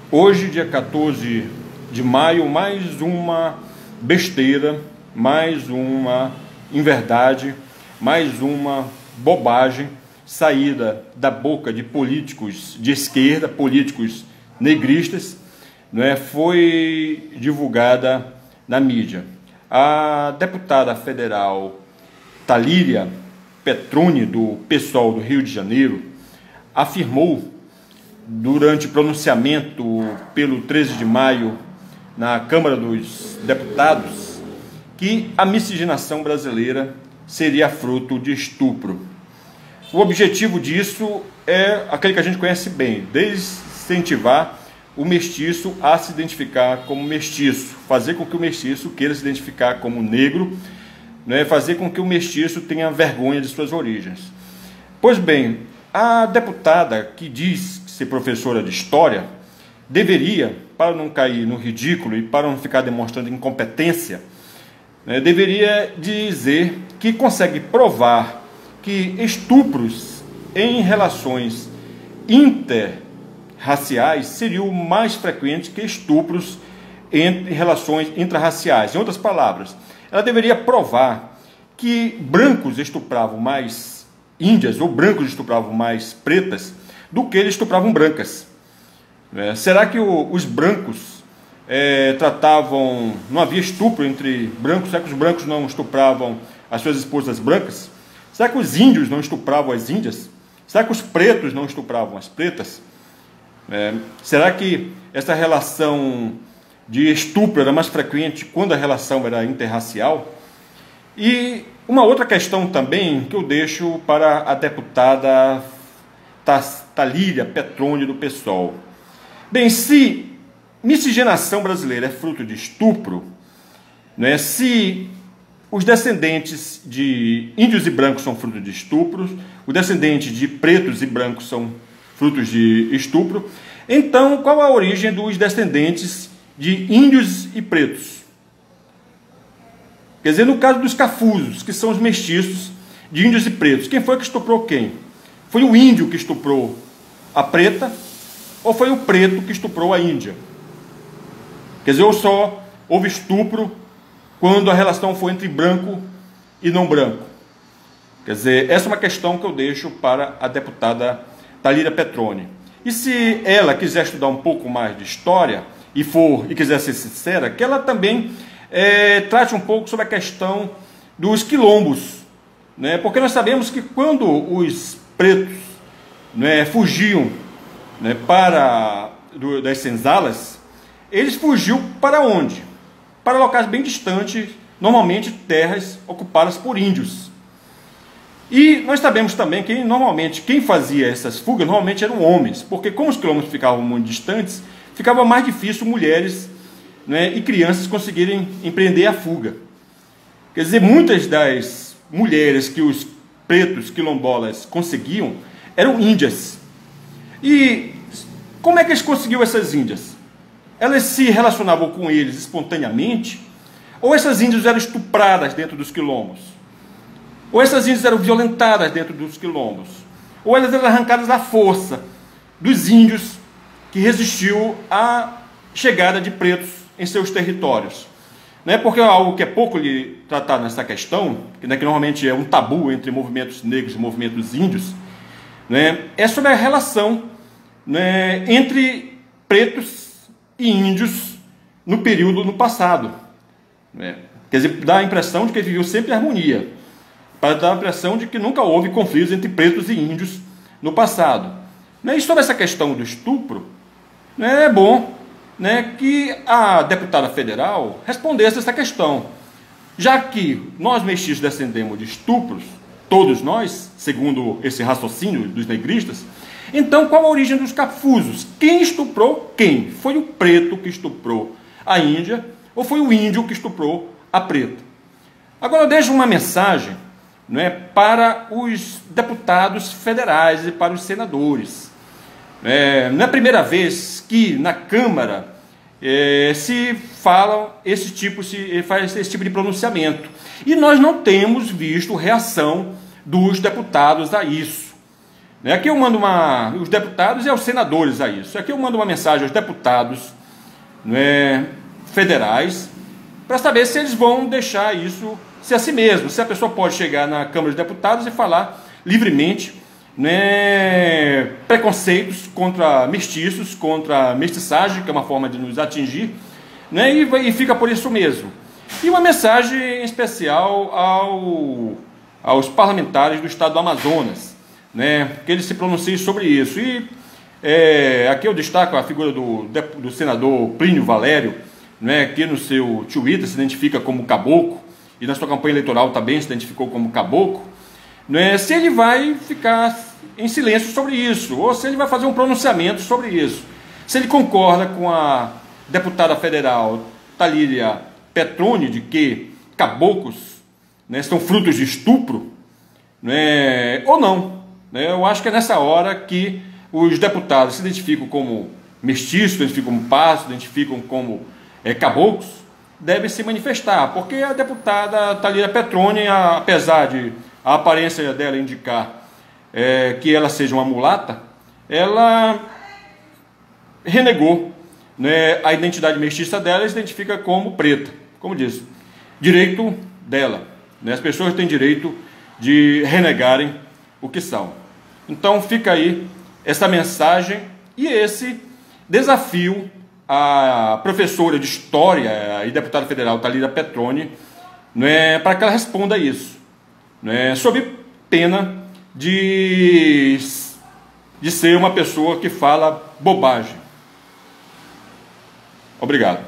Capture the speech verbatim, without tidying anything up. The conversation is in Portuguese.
Hoje, dia quatorze de maio, mais uma besteira, mais uma inverdade, mais uma bobagem saída da boca de políticos de esquerda, políticos negristas, não é, foi divulgada na mídia. A deputada federal Thalíria Petroni, do PSOL do Rio de Janeiro, afirmou durante pronunciamento pelo treze de maio na Câmara dos Deputados que a miscigenação brasileira seria fruto de estupro. O objetivo disso é aquele que a gente conhece bem: desincentivar o mestiço a se identificar como mestiço, fazer com que o mestiço queira se identificar como negro, né, fazer com que o mestiço tenha vergonha de suas origens. Pois bem, a deputada que diz ser professora de história deveria, para não cair no ridículo e para não ficar demonstrando incompetência, né, deveria dizer que consegue provar que estupros em relações interraciais seriam mais frequentes que estupros em relações intrarraciais. Em outras palavras, ela deveria provar que brancos estupravam mais índias ou brancos estupravam mais pretas do que eles estupravam brancas. É, será que o, os brancos é, tratavam... não havia estupro entre brancos? Será que os brancos não estupravam as suas esposas brancas? Será que os índios não estupravam as índias? Será que os pretos não estupravam as pretas? É, será que essa relação de estupro era mais frequente quando a relação era interracial? E uma outra questão também que eu deixo para a deputada Thalíria Petroni, do PSOL. Bem, se miscigenação brasileira é fruto de estupro, né, se os descendentes de índios e brancos são fruto de estupros, os descendentes de pretos e brancos são frutos de estupro, então qual a origem dos descendentes de índios e pretos? Quer dizer, no caso dos cafusos, que são os mestiços de índios e pretos, quem foi que estuprou quem? Foi o índio que estuprou a preta ou foi o preto que estuprou a índia? Quer dizer, ou só houve estupro quando a relação foi entre branco e não branco? Quer dizer, essa é uma questão que eu deixo para a deputada Thalíria Petroni. E se ela quiser estudar um pouco mais de história e for e quiser ser sincera, que ela também é, trate um pouco sobre a questão dos quilombos, né? Porque nós sabemos que quando os pretos, né, fugiam, né, para do, das senzalas, eles fugiam para onde? Para locais bem distantes, normalmente terras ocupadas por índios. E nós sabemos também que normalmente quem fazia essas fugas normalmente eram homens, porque como os quilômetros ficavam muito distantes, ficava mais difícil mulheres, né, e crianças conseguirem empreender a fuga. Quer dizer, muitas das mulheres que os pretos quilombolas conseguiam eram índias. E como é que eles conseguiam essas índias? Elas se relacionavam com eles espontaneamente? Ou essas índias eram estupradas dentro dos quilombos? Ou essas índias eram violentadas dentro dos quilombos? Ou elas eram arrancadas à força dos índios que resistiu à chegada de pretos em seus territórios? Né? Porque é algo que é pouco lhe tratado nessa questão, que, né, que normalmente é um tabu entre movimentos negros e movimentos índios, né, é sobre a relação, né, entre pretos e índios no período no passado. Né? Quer dizer, dá a impressão de que viveu sempre em harmonia, para dar a impressão de que nunca houve conflitos entre pretos e índios no passado. Né? E sobre essa questão do estupro, né, é bom, né, que a deputada federal respondesse essa questão. Já que nós mestiços descendemos de estupros, todos nós, segundo esse raciocínio dos negristas, então qual a origem dos cafusos? Quem estuprou quem? Foi o preto que estuprou a índia ou foi o índio que estuprou a preta? Agora eu deixo uma mensagem, né, para os deputados federais e para os senadores. É, não é a primeira vez que na Câmara é, se fala esse tipo, se faz esse tipo de pronunciamento. E nós não temos visto reação dos deputados a isso. Né? Aqui eu mando uma, os deputados e aos senadores a isso. Aqui eu mando uma mensagem aos deputados, né, federais, para saber se eles vão deixar isso ser assim mesmo, se a pessoa pode chegar na Câmara dos Deputados e falar livremente, né, preconceitos contra mestiços, contra mestiçagem, que é uma forma de nos atingir, né, e, e fica por isso mesmo. E uma mensagem especial ao, aos parlamentares do estado do Amazonas, né, que eles se pronunciem sobre isso. E é, aqui eu destaco a figura do, do senador Plínio Valério, né, que no seu Twitter se identifica como caboclo, e na sua campanha eleitoral também se identificou como caboclo, né, se ele vai ficar em silêncio sobre isso, ou se ele vai fazer um pronunciamento sobre isso. Se ele concorda com a deputada federal Thalíria Petroni de que caboclos, né, são frutos de estupro, né, ou não. Né, eu acho que é nessa hora que os deputados se identificam como mestiços, se identificam como pardos, se identificam como é, caboclos, devem se manifestar, porque a deputada Thalíria Petroni, apesar de a aparência dela indicar é, que ela seja uma mulata, ela renegou, né, a identidade mestiça dela e se identifica como preta. Como disse, direito dela, né, as pessoas têm direito de renegarem o que são. Então fica aí essa mensagem e esse desafio a professora de História e deputada federal Thalíria Petroni, né, para que ela responda isso, né, sob pena de, de ser uma pessoa que fala bobagem. Obrigado.